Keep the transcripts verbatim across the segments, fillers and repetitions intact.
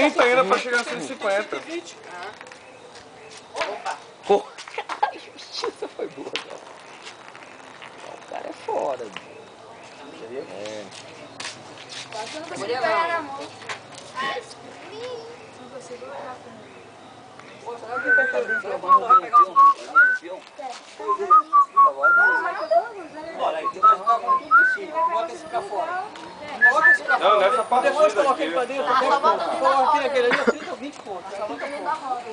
trinta ainda pra chegar a cento e cinquenta. Opa! Pô, a justiça foi boa, cara. O cara é foda, mano. É. Quase eu não consigo pegar na mão. Não consigo pegar com ele. Será que vai fazer isso? Vai pegar o peão? Olha, aí tem mais um carro tudo em cima. Bota esse pra fora. Coloca esse pra fora. Não, nessa parte Depois daqui. coloca ele pra dentro. Coloca aqui naquele ali, trinta ou vinte pontos. Só bota Dentro da roda.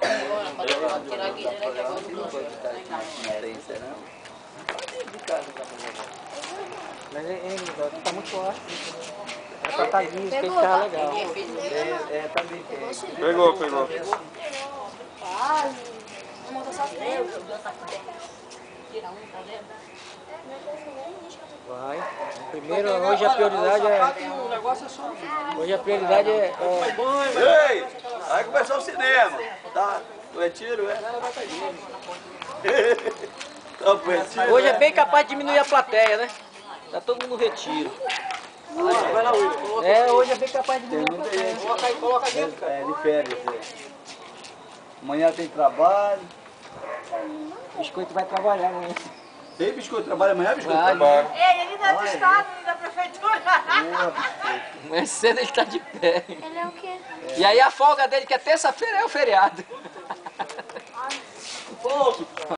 Mas é, é, tá muito forte. É pra tá liso, tem que ficar legal. É, é, também tem. Pegou, pegou. Quase. Vou montar só três. Tira um, tá vendo? Vai. Primeiro, hoje a prioridade é... O negócio é só... Hoje a prioridade é... é Ei! Vai começar o cinema. Tá? Tu é tiro, é? Não, foi tiro. hoje é bem capaz de diminuir a plateia, né? Tá todo mundo no retiro. Vai lá, Will. Coloca É, hoje é bem capaz de diminuir a plateia. Coloca aí, coloca dentro, cara. É, de férias. é. Amanhã tem trabalho. O biscoito vai trabalhar amanhã. Tem biscoito? Trabalha amanhã, biscoito? Vai. Trabalho. Ei, ele não é do estado, nem da prefeitura. Amanhã cedo ele tá de pé. Ele é o quê? E aí a folga dele, que é terça-feira, é o feriado. Pouco.